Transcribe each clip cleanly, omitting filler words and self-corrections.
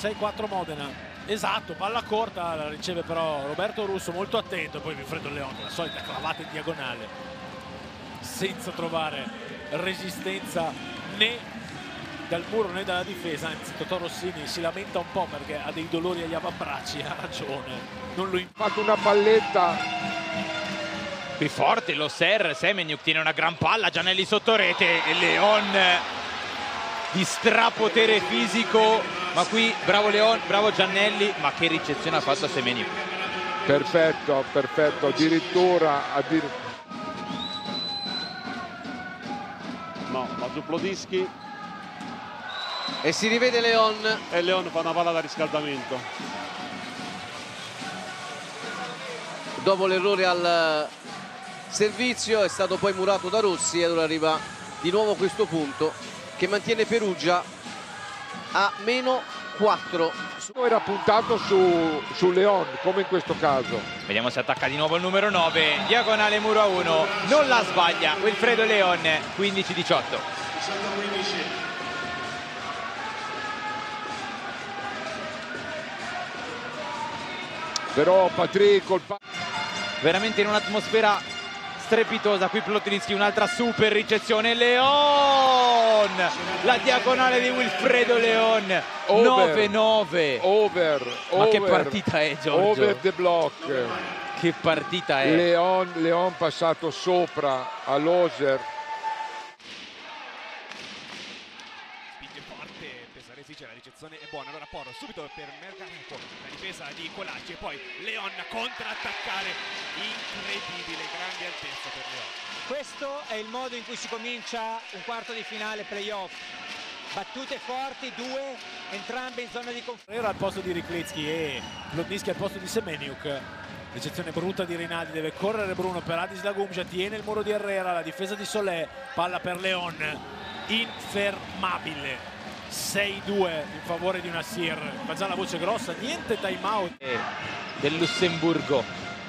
6-4 Modena. Esatto, palla corta, la riceve però Roberto Russo molto attento, poi Wilfredo Leon, la solita clavata in diagonale, senza trovare resistenza né dal muro né dalla difesa. Anzi, Totò Rossini si lamenta un po' perché ha dei dolori agli avambracci, ha ragione, non lo fatto una palletta qui forte lo Semeniuk tiene una gran palla, Giannelli sotto rete e Leon di strapotere fisico, ma qui bravo Leon, bravo Giannelli, ma che ricezione ha fatto a Semeniuk. Perfetto, perfetto, addirittura no, va giù Plotynski e si rivede Leon e Leon fa una palla da riscaldamento. Dopo l'errore al servizio è stato poi murato da Rossi e allora arriva di nuovo questo punto che mantiene Perugia a -4. Era puntato su Leon, come in questo caso. Vediamo se attacca di nuovo il numero 9, diagonale muro a 1, non la sbaglia Wilfredo Leon, 15-18. Però Patrick veramente in un'atmosfera strepitosa. Qui Plotynski, un'altra super ricezione, Leon, la diagonale di Wilfredo Leon, 9-9. Ma che partita è, Giorgio? Over the block. Che partita è? Leon passato sopra a Loser. Pesaresi, la ricezione è buona, allora Porro subito per Mergareto, la difesa di Colacci e poi Leon contrattaccare, incredibile, grande altezza per Leon. Questo è il modo in cui si comincia un quarto di finale playoff, battute forti, due, entrambe in zona di confronto. Era al posto di Riclezzi e Plotynski al posto di Semeniuk. Ricezione brutta di Rinaldi, deve correre Bruno per Adis Lagumgia, tiene il muro di Herrera, la difesa di Solé, palla per Leon, infermabile. 6-2 in favore di Nassir, fa già la voce grossa, niente time out del Lussemburgo.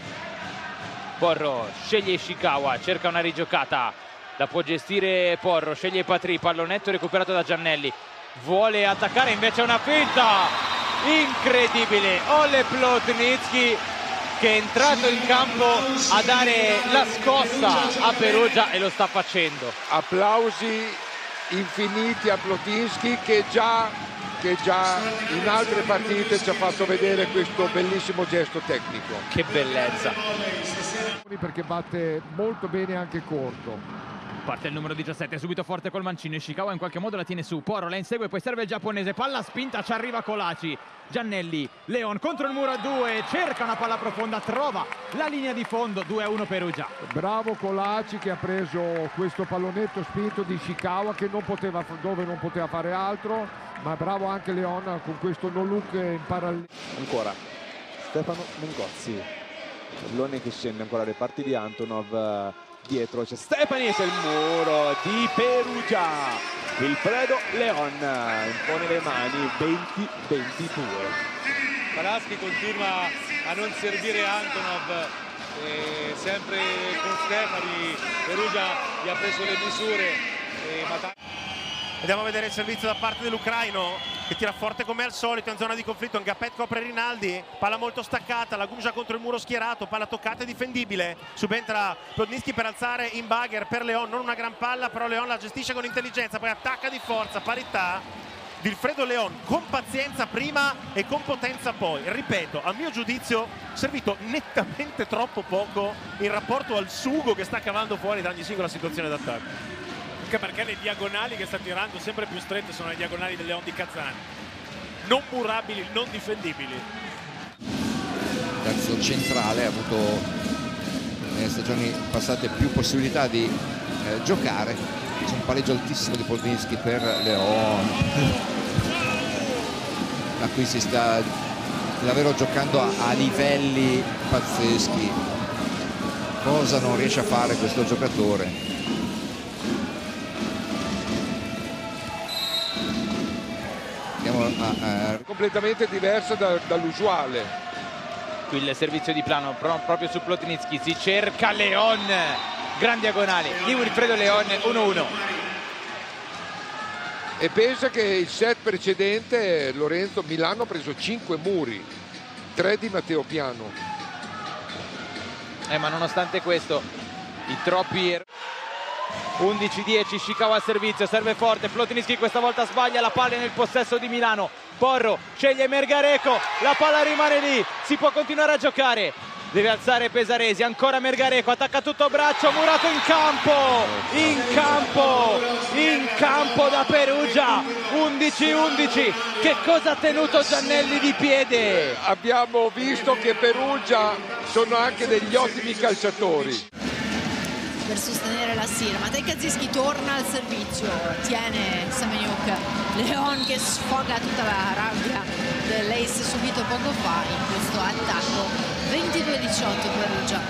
Porro sceglie Ishikawa, cerca una rigiocata, la può gestire Porro, sceglie Patri, pallonetto recuperato da Giannelli, vuole attaccare, invece una finta incredibile. Ole Plotynski che è entrato in campo a dare la scossa a Perugia e lo sta facendo. Applausi infiniti a Plotynski che già in altre partite ci ha fatto vedere questo bellissimo gesto tecnico. Che bellezza, perché batte molto bene anche corto. parte il numero 17, subito forte col mancino, Ishikawa in qualche modo la tiene su, Porro la insegue, poi serve il giapponese, palla spinta, ci arriva Colaci, Giannelli, Leon contro il muro a 2, cerca una palla profonda, trova la linea di fondo, 2-1 Perugia. Bravo Colaci che ha preso questo pallonetto spinto di Ishikawa che dove non poteva fare altro, ma bravo anche Leon con questo no look in parallelo. Ancora Stefano Mengozzi, pallone che scende ancora le parti di Antonov, dietro c'è Stepanis e il muro di Perugia. Wilfredo Leon impone le mani, 20-22. Palaschi continua a non servire Antonov, sempre con Stefani. Perugia gli ha preso le misure. Andiamo a vedere il servizio da parte dell'ucraino che tira forte come al solito in zona di conflitto. Ngapet copre Rinaldi, palla molto staccata, Lagumgia contro il muro schierato, palla toccata e difendibile, subentra Plotynski per alzare in bagger per Leon, non una gran palla però Leon la gestisce con intelligenza, poi attacca di forza, parità. Wilfredo Leon con pazienza prima e con potenza poi, ripeto, a mio giudizio servito nettamente troppo poco in rapporto al sugo che sta cavando fuori da ogni singola situazione d'attacco. Anche perché le diagonali che sta tirando sempre più strette sono le diagonali del Leon di Kazan, non murabili, non difendibili. Terzo centrale ha avuto nelle stagioni passate più possibilità di giocare. C'è un palleggio altissimo di Plotynski per Leon, ma qui si sta davvero giocando a livelli pazzeschi. Cosa non riesce a fare questo giocatore? Completamente diversa dall'usuale. Qui il servizio di plano proprio su Plotynski, si cerca Leon, gran diagonale di Wilfredo Leon, 1-1. E pensa che il set precedente Lorenzo Milano ha preso 5 muri, 3 di Matteo Piano. Ma nonostante questo i troppi 11-10, Ishikawa al servizio, serve forte, Plotnyski questa volta sbaglia, la palla è nel possesso di Milano, Porro sceglie Mergareco, la palla rimane lì, si può continuare a giocare, deve alzare Pesaresi, ancora Mergareco, attacca tutto a braccio, Murato in campo da Perugia, 11-11, che cosa ha tenuto Giannelli di piede? Abbiamo visto che Perugia sono anche degli ottimi calciatori. Per sostenere la Sira, Matej Kazischi torna al servizio, tiene Semeniuk, Leon che sfoga tutta la rabbia dell'ace subito poco fa in questo attacco. 22-18 Perugia.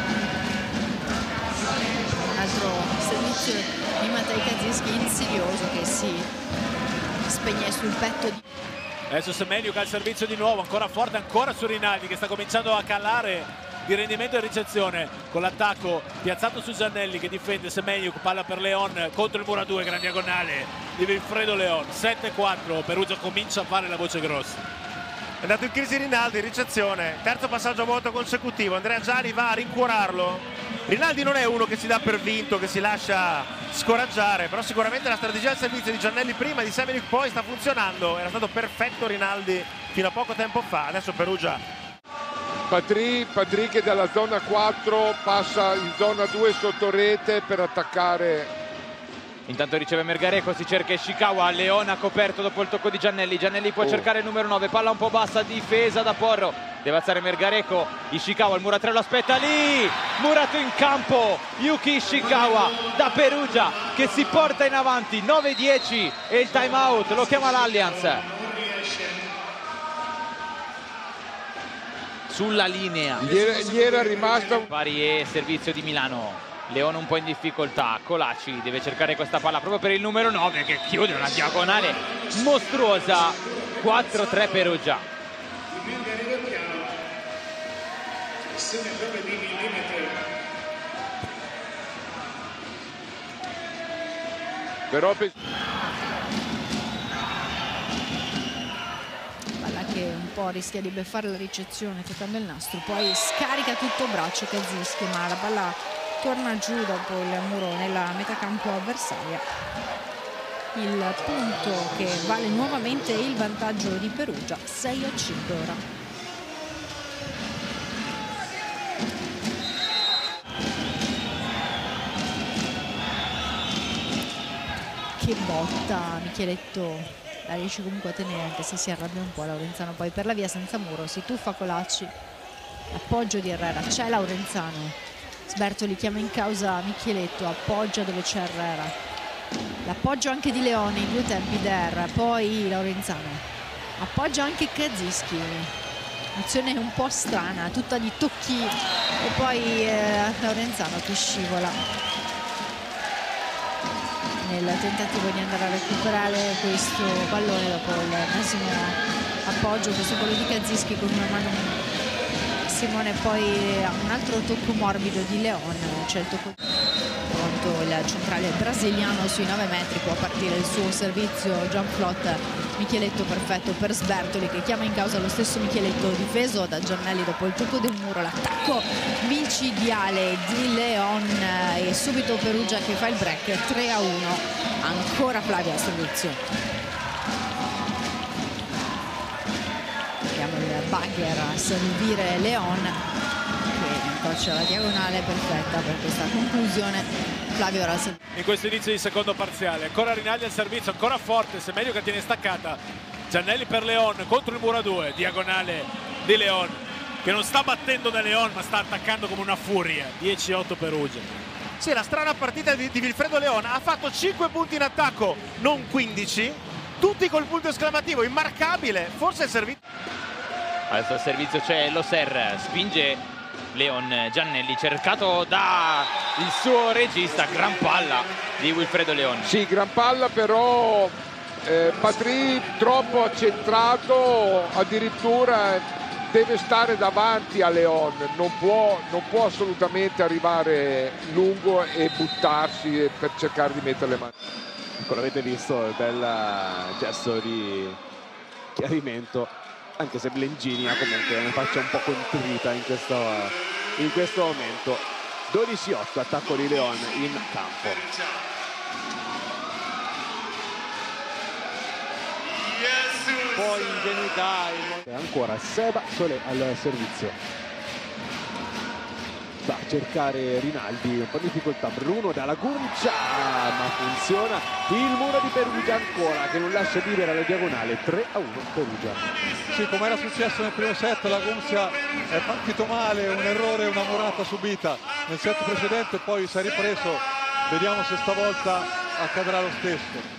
Un altro servizio di Matej Kazischi insidioso che si spegne sul petto di... Adesso Semeniuk al servizio di nuovo, ancora forte, ancora su Rinaldi che sta cominciando a calare di rendimento e ricezione con l'attacco piazzato su Giannelli che difende Semeniuk, palla per Leon contro il muro a 2, gran diagonale di Wilfredo Leon. 7-4, Perugia comincia a fare la voce grossa. È andato in crisi Rinaldi, ricezione, terzo passaggio a vuoto consecutivo, Andrea Giani va a rincuorarlo. Rinaldi non è uno che si dà per vinto, che si lascia scoraggiare, però sicuramente la strategia al servizio di Giannelli prima, di Semeniuk poi sta funzionando, era stato perfetto Rinaldi fino a poco tempo fa, adesso Perugia. Patry che dalla zona 4 passa in zona 2 sotto rete per attaccare. Intanto riceve Mergareco, si cerca Ishikawa, Leon ha coperto dopo il tocco di Giannelli, Giannelli può cercare il numero 9, palla un po' bassa, difesa da Porro, deve alzare Mergareco, Ishikawa, il muratrello aspetta lì, Murato in campo, Yuki Ishikawa da Perugia che si porta in avanti, 9-10 e il time out, lo chiama l'Allianz. Sulla linea gli era rimasta pari e servizio di Milano, Leone un po' in difficoltà, Colaci deve cercare questa palla proprio per il numero 9 che chiude una diagonale mostruosa. 4-3 Perugia. però che un po' rischia di beffare la ricezione toccando il nastro, poi scarica tutto braccio Kazischi, ma la palla torna giù dopo il muro nella metà campo avversaria. Il punto che vale nuovamente il vantaggio di Perugia, 6-5 ora. Che botta Micheletto, la riesce comunque a tenere anche se si arrabbia un po' Laurenzano, poi per la via senza muro si tuffa Colaci, appoggio di Herrera, c'è Laurenzano, Sbertoli chiama in causa Micheletto, appoggia dove c'è Herrera, l'appoggio anche di Leone in due tempi der, poi Laurenzano, appoggia anche Kazischi, azione un po' strana, tutta di tocchi e poi Laurenzano che scivola nel tentativo di andare a recuperare questo pallone dopo l'ennesimo appoggio, questo quello di Kazischi con una mano Simone, poi un altro tocco morbido di Leon, c'è il tocco pronto il centrale brasiliano sui 9 metri, può partire il suo servizio jump float, Micheletto perfetto per Sbertoli che chiama in causa lo stesso Micheletto, difeso da Giannelli dopo il tocco del muro, l'attacco micidiale di Leon e subito Perugia che fa il break, 3-1, ancora Flavia al servizio. Vediamo il bagger a servire Leon che incrocia la diagonale perfetta per questa conclusione. Flavio ora in questo inizio di secondo parziale, ancora Rinaldi al servizio, ancora forte Semeniuk che tiene staccata, Giannelli per Leon contro il muro a 2, diagonale di Leon che non sta battendo da Leon ma sta attaccando come una furia. 10-8 Perugia. Sì, la strana partita di Wilfredo Leon, ha fatto 5 punti in attacco, non 15, tutti col punto esclamativo, immarcabile, forse il servizio. Adesso al servizio c'è Loser, spinge Leon, Giannelli cercato da il suo regista, gran palla di Wilfredo Leon. Sì, gran palla, però Patry troppo accentrato, addirittura deve stare davanti a Leon, non può assolutamente arrivare lungo e buttarsi per cercare di mettere le mani. Come avete visto, il bel gesto di chiarimento, anche se Blengini ha comunque una faccia un po' contrita in questo momento. 12-8, attacco di Leon in campo. Poi ingenuità. Ancora Seba Solé al servizio. Va a cercare Rinaldi, un po' di difficoltà. Bruno dalla Guncia, ma funziona. Il muro di Perugia ancora, che non lascia vivere alla diagonale. 3-1 Perugia. Sì, come era successo nel primo set, la Guncia è partito male, un errore, una murata subita nel set precedente, poi si è ripreso. Vediamo se stavolta accadrà lo stesso.